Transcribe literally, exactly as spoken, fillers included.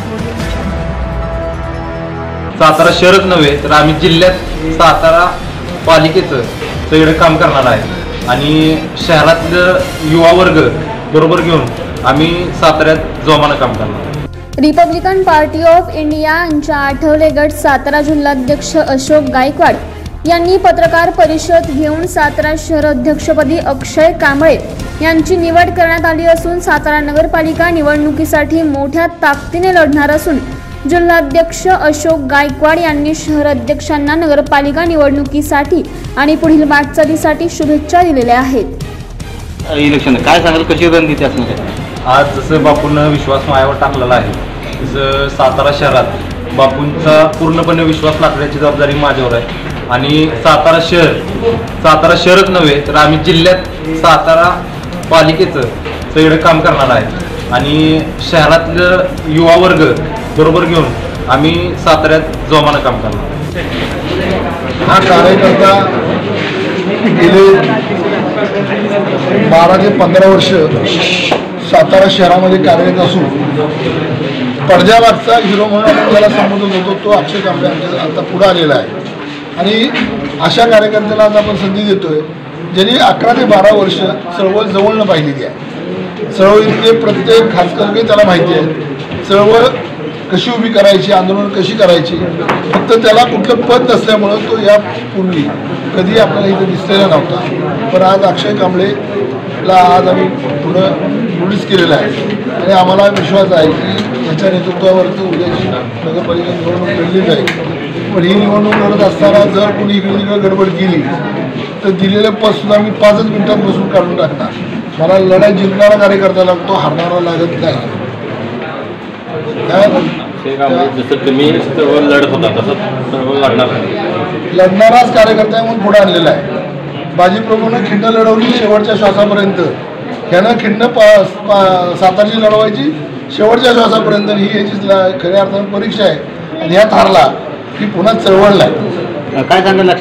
सातारा शहरच नव्हे तर आम्ही जिल्ह्यात सातारा पालिकेचं सगळं काम करणार आहे आणि शहरातलं युवा वर्ग बरोबर घेऊन आम्ही साताऱ्यात जोमानं काम करणार आहे। रिपब्लिकन पार्टी ऑफ इंडिया यांच्या आठवले गट सातारा जिल्हाध्यक्ष अशोक गायकवाड यांनी पत्रकार परिषद घेऊन सातारा शहर अध्यक्षपदी अक्षय कांबळे यांची निवड करण्यात आली असून सातारा नगरपालिका निवडणुकीसाठी मोठ्या ताकदीने लढणार असून जिल्हाध्यक्ष अशोक गायकवाड यांनी शहर अध्यक्षांना नगरपालिका निवडणुकीसाठी आणि पुढील वाटचालीसाठी शुभेच्छा दिलेल्या आहेत। इलेक्शन काय सांगाल, कशी रणनीती असणार आहे? आज जसं बापूंना विश्वास मायावर टाकलेला आहे तसं सातारा शहरात बापूंचा पूर्णपणे विश्वास टाकण्याची जबाबदारी माझ्यावर आहे आणि सातारा शहर सातारा शहरच नव्हे तर आम्ही जिल्ह्यात सातारा पालिकेचं सगळं काम करणार आहे आणि शहरातलं युवा वर्ग बरोबर घेऊन आम्ही साताऱ्यात जोमानं काम करणार। हा कार्यकर्ता गेले बारा ते पंधरा वर्ष सातारा शहरामध्ये कार्यरत असून पडद्यामागचा हिरो म्हणून आपण ज्याला संबोधत होतो तो अक्षय कांबळे आमच्या आता पुढे आलेला आहे आणि अशा कार्यकर्त्याला आज आपण संधी देतोय ज्यांनी अकरा ते बारा वर्ष चळवळ जवळनं पाहिलेली आहे। चळवळीतले प्रत्येक खासकर्ते त्याला माहिती आहे, चळवळ कशी उभी करायची, आंदोलन कशी करायची, फक्त त्याला कुठलं पद नसल्यामुळं तो यापूर्वी कधी आपल्याला इथं दिसलेला नव्हता। पण आज अक्षय कांबळेला आज आम्ही पुढं नोटीस केलेलं आहे आणि आम्हाला विश्वास आहे की याच्या नेतृत्वावरती उद्याची नगरपालिका निवडणूक लढली जाईल। पण ही निवडणूक लढत असताना जर कोणी इकडे तिकडे गडबड केली तर दिलेलं पदसुद्धा मी पाचच मिनिटात बसून काढून टाकणार। मला लढाई जिंकणारा कार्यकर्ता लागतो, हारणारा लागत नाही। लढणाराच कार्यकर्ता म्हणून पुढे आणलेला आहे। बाजीप्रभूनं खिंड लढवली शेवटच्या श्वासापर्यंत, ह्यानं खिंड सातारची लढवायची शेवटच्या श्वासापर्यंत। ही याची खऱ्या अर्थानं परीक्षा आहे आणि ह्यात हारला की पुन्हा चळवळला। काय सांगाल?